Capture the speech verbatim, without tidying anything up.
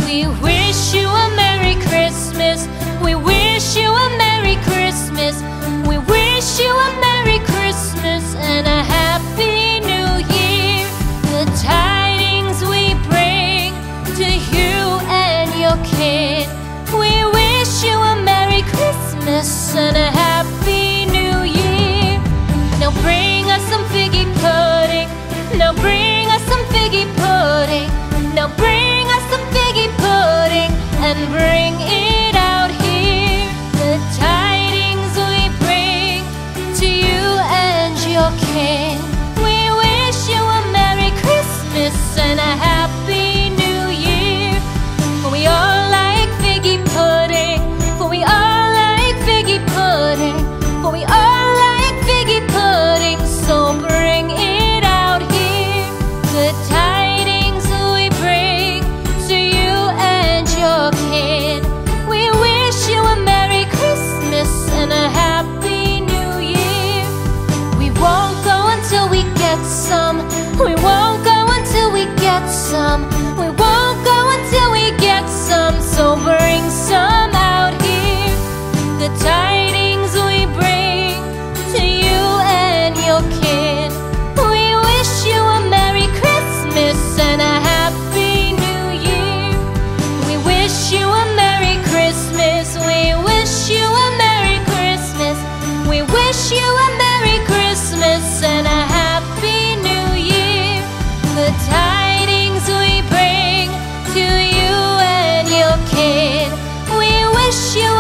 We wish you a Merry Christmas. We wish you a Merry Christmas. We wish you a Merry Christmas and a Happy New Year. The tidings we bring to you and your kid. We wish you a Merry Christmas and a Happy New Year. Now bring us some figgy pudding. Now bring us some figgy pudding. Now bring us some figgy pudding and bring it out here. The tidings we bring to you and your kin. We wish you a Merry Christmas and a Happy New Year. For we all like figgy pudding. For we all like figgy pudding. For we all like figgy pudding. So bring it out here. The tidings we bring to you and your kid. We wish you a Merry Christmas and a Happy New Year. We won't go until we get some. We won't go until we get some. We won't go until we get some. So bring some out here. The tidings we bring to you and your kid. We wish you a Merry Christmas and a Happy New Year. We wish you a Merry Christmas. We wish you a Merry Christmas. We wish you a Merry Christmas and a Happy New Year. The tidings we bring to you and your kid. We wish you